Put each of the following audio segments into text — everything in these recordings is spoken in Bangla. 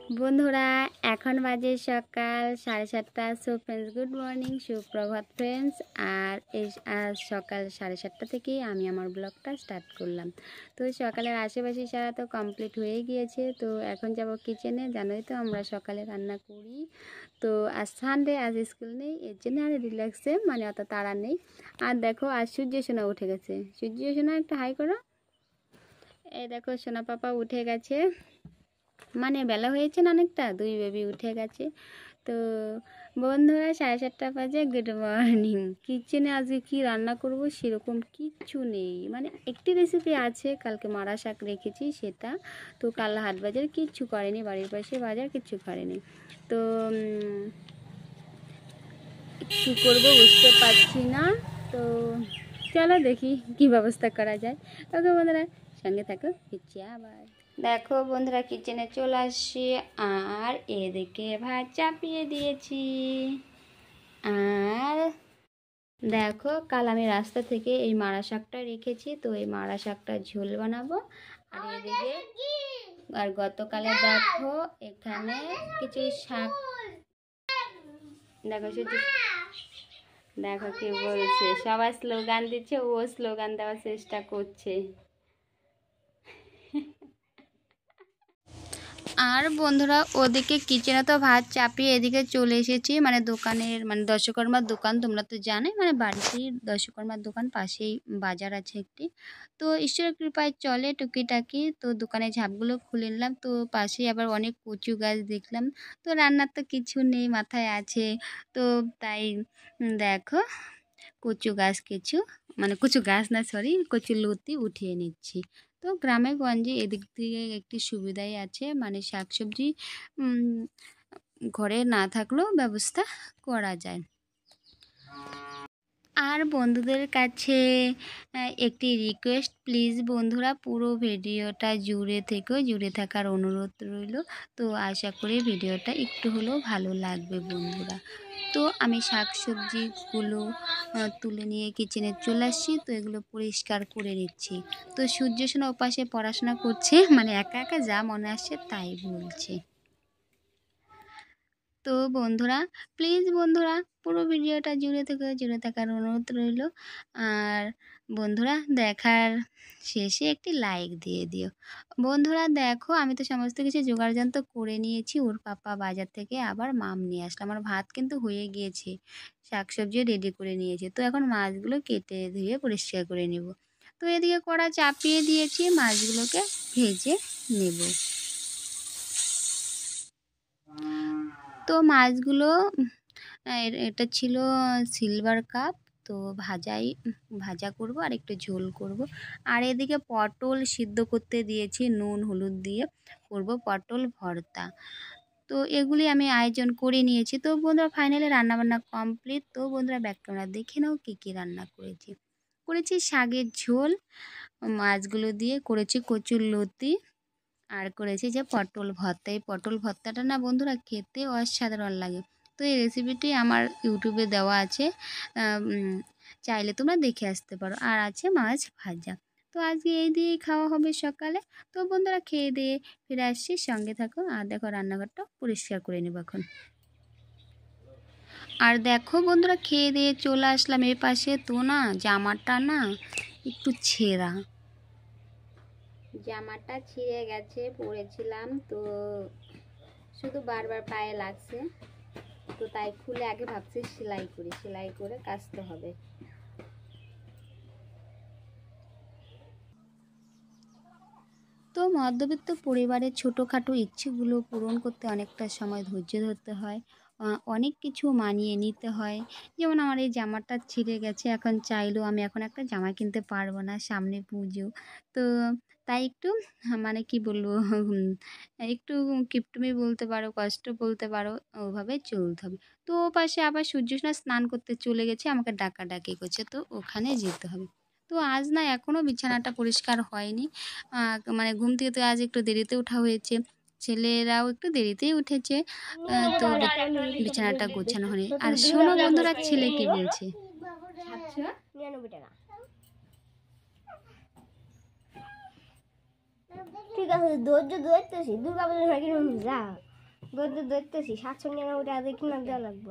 বন্ধুরা এখন বাজে সকাল 7:30। সো ফ্রেন্ডস, গুড মর্নিং, সুপ্রভাত ফ্রেন্ডস। আর এই আজ সকাল 7:30 থেকেই আমি আমার ব্লগটা স্টার্ট করলাম। তো সকালের আশেপাশে সারা তো কমপ্লিট হয়ে গিয়েছে। তো এখন যাব কিচেনে। জানোই তো আমরা সকালে রান্না করি। তো আজ সানডে, আজ স্কুল নেই, এর জন্য আর রিল্যাক্সে, মানে অত তাড়া নেই। আর দেখো আজ সূর্য সোনা উঠে গেছে। সূর্য সোনা একটা হাই করো। এই দেখো সোনা পাপা উঠে গেছে, মানে বেলা হয়েছে না অনেকটা, দুই বেবি উঠে গেছে। তো বন্ধুরা 7:30 বাজে। Good morning. কিচেনে আজকে কি রান্না করব সেরকম কিচ্ছু নেই, মানে একটি রেসিপি আছে, কালকে মারা শাক রেখেছি সেটা। তো কাল হাট বাজার কিচ্ছু করেনি, বাড়ির পাশে বাজার কিচ্ছু করেনি। তো কী করবো বুঝতে পারছি না। তো চলো দেখি কি ব্যবস্থা করা যায়। ওকে বন্ধুরা, সঙ্গে থাকো, ফিরছি আবার। দেখো বন্ধুরা, কিচেনে চলে আসছি। আর এদিকে ভাত চাপিয়ে দিয়েছি। আর দেখো কাল আমি রাস্তা থেকে এই মারা শাকটা রেখেছি, তো এই মারা শাকটা ঝোল বানাবো। আর এদিকে আর গতকালে দেখো এখানে কিছু শাক, দেখো শুধু দেখো কি বলছে, সবাই স্লোগান দিচ্ছে, ও স্লোগান দেওয়ার চেষ্টা করছে। আর বন্ধুরা ওদিকে কিচেনে তো ভাত চাপিয়ে এদিকে চলে এসেছি, মানে দোকানের, মানে দশকর্মার দোকান, তোমরা তো জানোই, মানে বাড়িতেই দশকর্মার দোকান, পাশেই বাজার আছে একটি। তো ঈশ্বরের কৃপায় চলে টুকিটাকি। তো দোকানের ঝাপগুলো খুলে নিলাম। তো পাশেই আবার অনেক কচু গাছ দেখলাম। তো রান্নার তো কিছু নেই, মাথায় আছে। তো তাই দেখো কচু গাছ কিছু, মানে কচু গাছ না, সরি, কচু লতি উঠিয়ে নিচ্ছি। তো গ্রামে গঞ্জে এদিক থেকে একটি সুবিধাই আছে, মানে শাকসবজি ঘরে না থাকলেও ব্যবস্থা করা যায়। আর বন্ধুদের কাছে একটি রিকোয়েস্ট, প্লিজ বন্ধুরা পুরো ভিডিওটা জুড়ে থেকেও, জুড়ে থাকার অনুরোধ রইল। তো আশা করি ভিডিওটা একটু হলেও ভালো লাগবে বন্ধুরা। তো আমি শাকসবজিগুলো তুলে নিয়ে কিচেনে চলে আসছি। তো এগুলো পরিষ্কার করে নিচ্ছি। তো সূর্য সোনা ওপাশে পড়াশোনা করছে, মানে একা একা যা মনে আসছে তাই বলছে। তো বন্ধুরা প্লিজ বন্ধুরা পুরো ভিডিওটা জুড়ে থাকার অনুরোধ রইল। আর বন্ধুরা দেখার শেষে একটি লাইক দিয়ে দিও। বন্ধুরা দেখো আমি তো সমস্ত কিছু জোগাড়যন্ত্র করে নিয়েছি। ওর পাপা বাজার থেকে আবার মাম নিয়ে আসলো। আমার ভাত কিন্তু হয়ে গিয়েছে, শাকসবজিও রেডি করে নিয়েছি। তো এখন মাছগুলো কেটে ধুয়ে পরিষ্কার করে নেব। তো এদিকে কড়া চাপিয়ে দিয়েছি, মাছগুলোকে ভেজে নেব। তো মাছগুলো এটা ছিল সিলভার কাপ। তো ভাজা করব আর একটু ঝোল করব। আর এদিকে পটল সিদ্ধ করতে দিয়েছি, নুন হলুদ দিয়ে করব পটল ভর্তা। তো এগুলি আমি আয়োজন করে নিয়েছি। তো বন্ধুরা ফাইনালি রান্নাবান্না কমপ্লিট। তো বন্ধুরা ব্যাক ক্যামেরা দেখে নাও কী কী রান্না করেছি শাকের ঝোল, মাছগুলো দিয়ে করেছি কচুর লতি, আর করেছি যে পটল ভর্তা। এই পটল ভর্তাটা না বন্ধুরা খেতে অসাধারণ লাগে। তো এই রেসিপিটি আমার ইউটিউবে দেওয়া আছে, চাইলে তোমরা দেখে আসতে পারো। আর আছে মাছ ভাজা। তো আজকে এই দিয়েই খাওয়া হবে সকালে। তো বন্ধুরা খেয়ে দিয়ে ফিরে আসছি, সঙ্গে থাকো। আর দেখো রান্নাঘরটা পরিষ্কার করে নেব এখন। আর দেখো বন্ধুরা খেয়ে দিয়ে চলে আসলাম এই পাশে। তো না জামাটা না একটু ছেঁড়া, জামাটা ছিঁড়ে গেছে, পরেছিলাম তো শুধু বারবার পায়ে লাগছে। তো তাই খুলে আগে ভাবছি সেলাই করে কাচতে হবে। তো মধ্যবিত্ত পরিবারের ছোটোখাটো ইচ্ছেগুলো পূরণ করতে অনেকটা সময় ধৈর্য ধরতে হয়, অনেক কিছু মানিয়ে নিতে হয়। যেমন আমার এই জামাটা ছিঁড়ে গেছে, এখন চাইলেও আমি এখন একটা জামা কিনতে পারবো না, সামনে পুজো। তো তাই একটু মানে কি বলবো, একটু কিপটুমি বলতে পারো, কষ্ট বলতে পারো, ওভাবে চলতে হবে। তো ও পাশে আবার সূর্যস্না স্নান করতে চলে গেছে, আমাকে ডাকাডাকি করছে, তো ওখানে যেতে হবে। তো আজ না এখনও বিছানাটা পরিষ্কার হয়নি, মানে ঘুম থেকে তো আজ একটু দেরিতে ওঠা হয়েছে, ছেলেরাও একটু দেরিতেই উঠেছে। তো বিছানাটা গোছানো হয়নি। আর শোনো বন্ধুরা ছেলে কি বলছে। ঠিক আছে, ধৈর্য ধরতেছি, দুর্গা পুজোর যা ধরতেছি 799 টাকা দিয়ে কিনা দেওয়া লাগবে।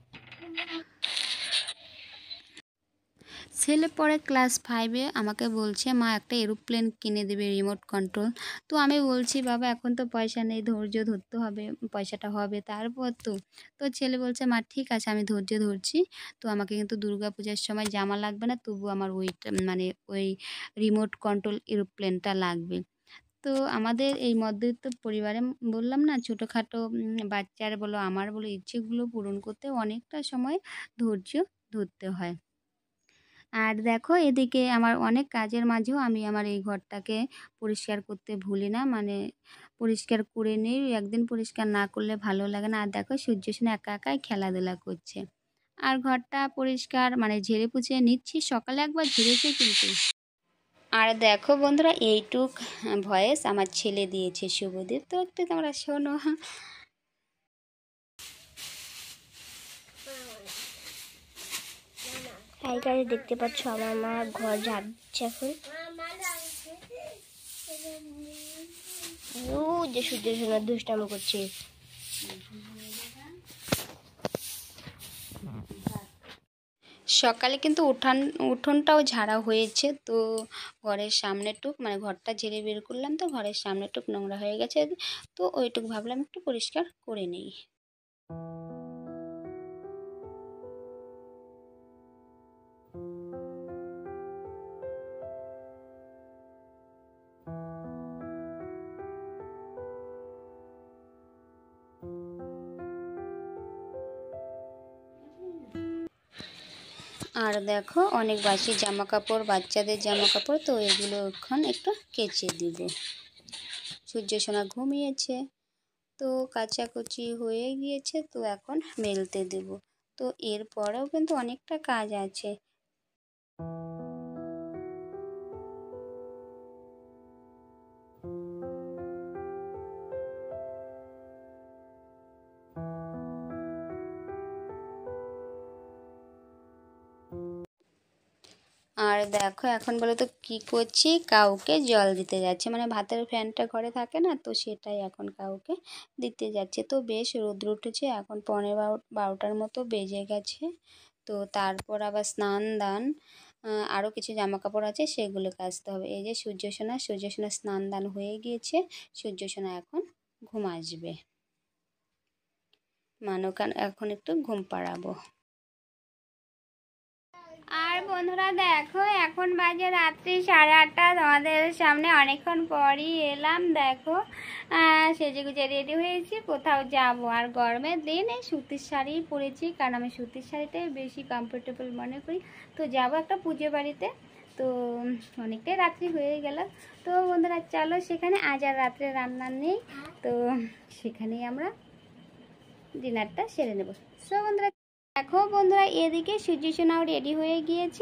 ছেলে পরে ক্লাস 5-এ আমাকে বলছে মা একটা এরোপ্লেন কিনে দেবে রিমোট কন্ট্রোল। তো আমি বলছি বাবা এখন তো পয়সা নেই, ধৈর্য ধরতে হবে, পয়সাটা হবে তারপর তো। তো ছেলে বলছে মা ঠিক আছে আমি ধৈর্য ধরছি, তো আমাকে কিন্তু দুর্গাপূজার সময় জামা লাগবে না, তবু আমার ওইটা মানে ওই রিমোট কন্ট্রোল এরোপ্লেনটা লাগবে। তো আমাদের এই মধ্যবিত্ত পরিবারে বললাম না ছোটোখাটো বাচ্চার বলো আমার বলো ইচ্ছেগুলো পূরণ করতে অনেকটা সময় ধৈর্য ধরতে হয়। আর দেখো এদিকে আমার অনেক কাজের মাঝেও আমি আমার এই ঘরটাকে পরিষ্কার করতে ভুলি না, মানে পরিষ্কার করে নিই, একদিন পরিষ্কার না করলে ভালো লাগে না। আর দেখো সূর্যসেনা একা একাই খেলাধুলা করছে, আর ঘরটা পরিষ্কার মানে ঝেড়ে পুছে নিচ্ছি, সকালে একবার ঝেড়েছে কিন্তু। আর দেখো বন্ধুরা এইটুক ভয়েস আমার ছেলে দিয়েছে শুভদীপ, তো একটু তোমরা শোনো। এই গাড়ি দেখতে পাচ্ছ আমার মা ঘর ঝাড়ছে এখন। ও যে সূর্য সোনা দুষ্টামি করছে। সকালে কিন্তু উঠোনটাও ঝাড়া হয়েছে, তো ঘরের সামনেটুক মানে ঘরটা ঝেড়ে বের করলাম, তো ঘরের সামনেটুক নোংরা হয়ে গেছে, তো ওইটুক ভাবলাম একটু পরিষ্কার করে নিই। আর দেখো অনেক বাসি জামা কাপড়, বাচ্চাদের জামা কাপড়, তো এগুলো এখন একটু কেচে দিব। সূর্যসোনা ঘুমিয়েছে, তো কাচাকুচি হয়ে গিয়েছে, তো এখন মেলতে দেব। তো এরপরেও কিন্তু অনেকটা কাজ আছে। আর দেখো এখন বলো তো কী করছি, কাউকে জল দিতে যাচ্ছে, মানে ভাতের ফ্যানটা ঘরে থাকে না, তো সেটাই এখন কাউকে দিতে যাচ্ছে। তো বেশ রোদ্র উঠেছে, এখন 12টার মতো বেজে গেছে। তো তারপর আবার স্নান দান আরও কিছু জামা কাপড় আছে সেগুলো কাচতে হবে। এই যে সূর্যসোনা স্নান দান হয়ে গিয়েছে, সূর্যসোনা এখন ঘুম আসবে, মানকান এখন একটু ঘুম পাড়াবো। আর বন্ধুরা দেখো এখন বাজে রাত্রি 8:30, তোমাদের সামনে অনেকক্ষণ পরই এলাম। দেখো সেজে গুজে রেডি হয়েছি, কোথাও যাব। আর গরমের দিন এই সুতির শাড়ি পরেছি, কারণ আমি সুতির শাড়িটাই বেশি কমফোর্টেবল মনে করি। তো যাব একটা পুজো বাড়িতে, তো অনেকটাই রাত্রি হয়ে গেল। তো বন্ধুরা চলো সেখানে, আজ আর রাত্রে রান্না নেই, তো সেখানেই আমরা ডিনারটা সেরে নেব। সো বন্ধুরা দেখো বন্ধুরা এদিকে সূর্যসোনাও রেডি হয়ে গিয়েছে।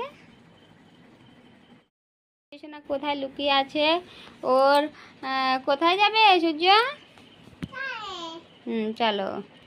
সূর্যসোনা কোথায় লুকিয়ে আছে, ওর কোথায় যাবে সূর্য? চলো।